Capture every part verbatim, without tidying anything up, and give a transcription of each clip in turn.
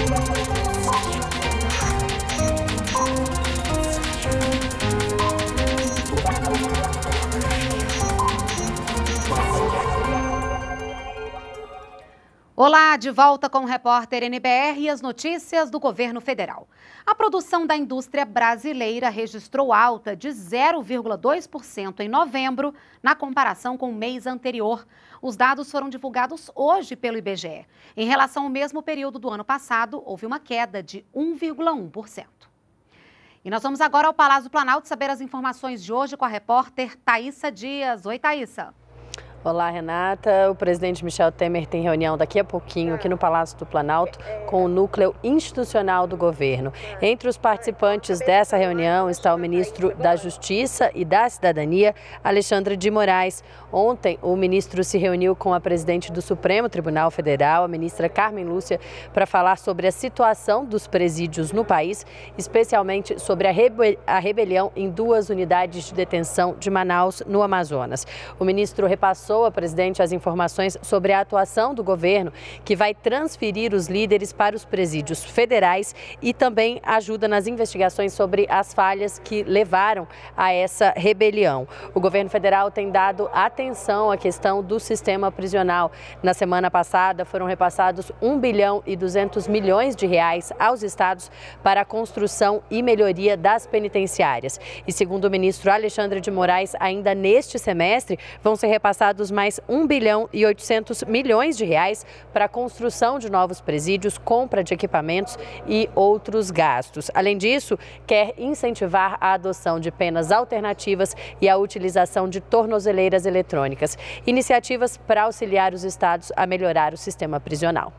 Olá, de volta com o repórter N B R e as notícias do governo federal. A produção da indústria brasileira registrou alta de zero vírgula dois por cento em novembro, na comparação com o mês anterior. Os dados foram divulgados hoje pelo I B G E. Em relação ao mesmo período do ano passado, houve uma queda de um vírgula um por cento. E nós vamos agora ao Palácio do Planalto saber as informações de hoje com a repórter Thaísa Dias. Oi, Thaísa. Olá, Renata. O presidente Michel Temer tem reunião daqui a pouquinho aqui no Palácio do Planalto com o núcleo institucional do governo. Entre os participantes dessa reunião está o ministro da Justiça e da Cidadania, Alexandre de Moraes. Ontem, o ministro se reuniu com a presidente do Supremo Tribunal Federal, a ministra Carmen Lúcia, para falar sobre a situação dos presídios no país, especialmente sobre a, rebe- a rebelião em duas unidades de detenção de Manaus, no Amazonas. O ministro repassou a presidente as informações sobre a atuação do governo, que vai transferir os líderes para os presídios federais e também ajuda nas investigações sobre as falhas que levaram a essa rebelião. O governo federal tem dado atenção à questão do sistema prisional. Na semana passada foram repassados um bilhão e duzentos milhões de reais aos estados para a construção e melhoria das penitenciárias. E segundo o ministro Alexandre de Moraes, ainda neste semestre vão ser repassados mais um bilhão e oitocentos milhões de reais para a construção de novos presídios, compra de equipamentos e outros gastos. Além disso, quer incentivar a adoção de penas alternativas e a utilização de tornozeleiras eletrônicas, iniciativas para auxiliar os estados a melhorar o sistema prisional.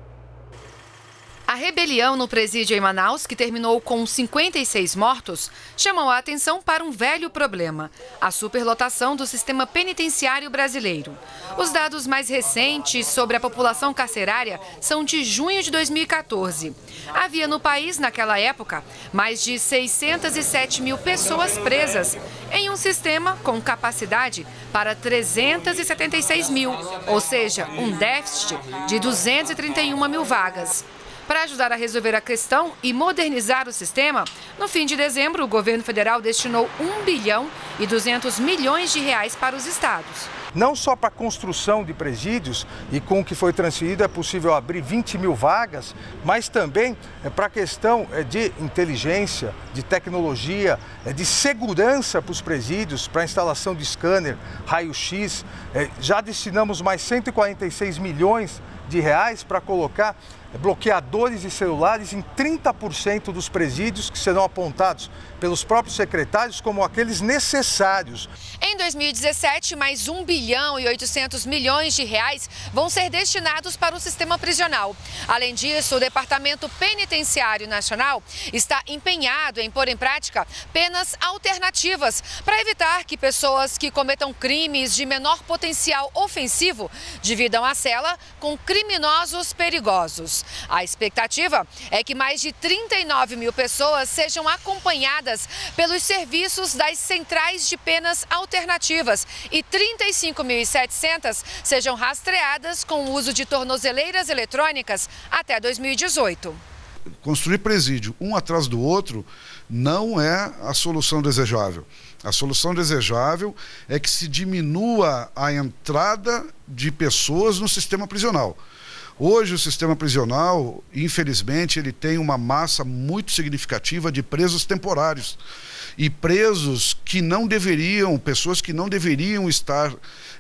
A rebelião no presídio em Manaus, que terminou com cinquenta e seis mortos, chamou a atenção para um velho problema: a superlotação do sistema penitenciário brasileiro. Os dados mais recentes sobre a população carcerária são de junho de dois mil e quatorze. Havia no país, naquela época, mais de seiscentos e sete mil pessoas presas, em um sistema com capacidade para trezentos e setenta e seis mil, ou seja, um déficit de duzentos e trinta e uma mil vagas. Para ajudar a resolver a questão e modernizar o sistema, no fim de dezembro, o governo federal destinou um bilhão e duzentos milhões de reais para os estados. Não só para a construção de presídios, e com o que foi transferido é possível abrir vinte mil vagas, mas também para a questão de inteligência, de tecnologia, de segurança para os presídios, para a instalação de scanner, raio-x. Já destinamos mais cento e quarenta e seis milhões de reais para colocar bloqueadores de celulares em trinta por cento dos presídios, que serão apontados pelos próprios secretários como aqueles necessários. Em dois mil e dezessete, mais um bilhão e oitocentos milhões de reais vão ser destinados para o sistema prisional. Além disso, o Departamento Penitenciário Nacional está empenhado em pôr em prática penas alternativas para evitar que pessoas que cometam crimes de menor potencial ofensivo dividam a cela com criminosos perigosos. A expectativa é que mais de trinta e nove mil pessoas sejam acompanhadas pelos serviços das centrais de penas alternativas e trinta e cinco mil e setecentas sejam rastreadas com o uso de tornozeleiras eletrônicas até dois mil e dezoito. Construir presídio um atrás do outro não é a solução desejável. A solução desejável é que se diminua a entrada de pessoas no sistema prisional. Hoje o sistema prisional, infelizmente, ele tem uma massa muito significativa de presos temporários e presos que não deveriam, pessoas que não deveriam estar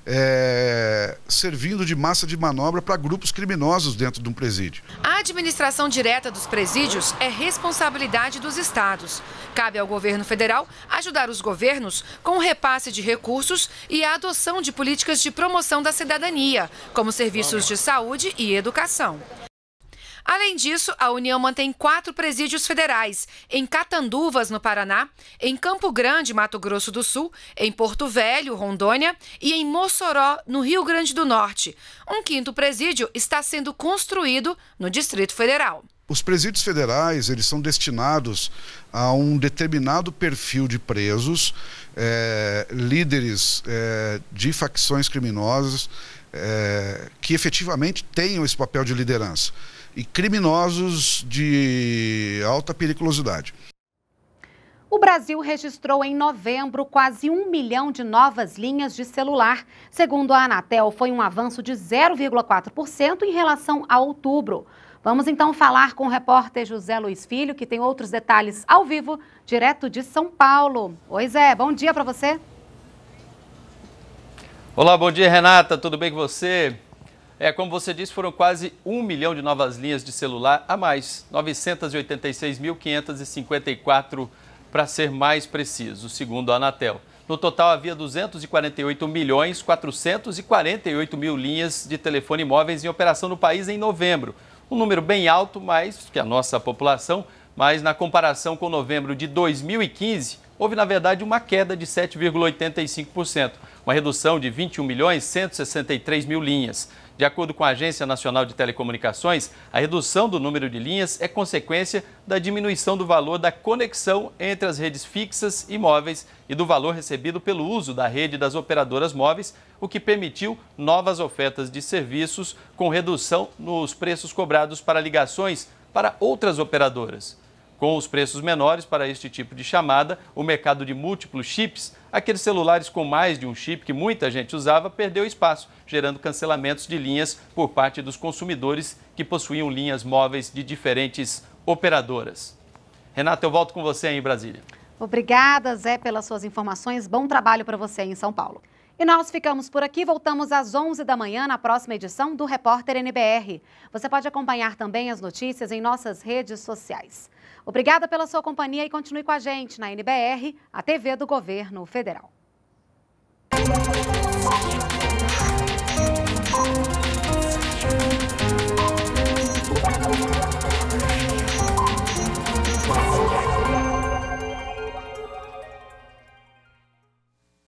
é, servindo de massa de manobra para grupos criminosos dentro de um presídio. A administração direta dos presídios é responsabilidade dos estados. Cabe ao governo federal ajudar os governos com o repasse de recursos e a adoção de políticas de promoção da cidadania, como serviços de saúde e educação. Além disso, a União mantém quatro presídios federais, em Catanduvas, no Paraná, em Campo Grande, Mato Grosso do Sul, em Porto Velho, Rondônia e em Mossoró, no Rio Grande do Norte. Um quinto presídio está sendo construído no Distrito Federal. Os presídios federais, eles são destinados a um determinado perfil de presos, é, líderes é, de facções criminosas, é, que efetivamente tenham esse papel de liderança. e criminosos de alta periculosidade. O Brasil registrou em novembro quase um milhão de novas linhas de celular. Segundo a Anatel, foi um avanço de zero vírgula quatro por cento em relação a outubro. Vamos então falar com o repórter José Luiz Filho, que tem outros detalhes ao vivo, direto de São Paulo. Oi, Zé, bom dia para você. Olá, bom dia, Renata, tudo bem com você? É, como você disse, foram quase um milhão de novas linhas de celular a mais, novecentas e oitenta e seis mil, quinhentas e cinquenta e quatro para ser mais preciso, segundo a Anatel. No total, havia duzentos e quarenta e oito milhões, quatrocentos e quarenta e oito mil linhas de telefone móveis em operação no país em novembro. Um número bem alto, mais que a nossa população, mas na comparação com novembro de dois mil e quinze, houve, na verdade, uma queda de sete vírgula oitenta e cinco por cento, uma redução de vinte e um milhões, cento e sessenta e três mil linhas. De acordo com a Agência Nacional de Telecomunicações, a redução do número de linhas é consequência da diminuição do valor da conexão entre as redes fixas e móveis e do valor recebido pelo uso da rede das operadoras móveis, o que permitiu novas ofertas de serviços com redução nos preços cobrados para ligações para outras operadoras. Com os preços menores para este tipo de chamada, o mercado de múltiplos chips, aqueles celulares com mais de um chip que muita gente usava, perdeu espaço, gerando cancelamentos de linhas por parte dos consumidores que possuíam linhas móveis de diferentes operadoras. Renata, eu volto com você aí em Brasília. Obrigada, Zé, pelas suas informações. Bom trabalho para você aí em São Paulo. E nós ficamos por aqui, voltamos às onze da manhã na próxima edição do Repórter N B R. Você pode acompanhar também as notícias em nossas redes sociais. Obrigada pela sua companhia e continue com a gente na N B R, a T V do Governo Federal.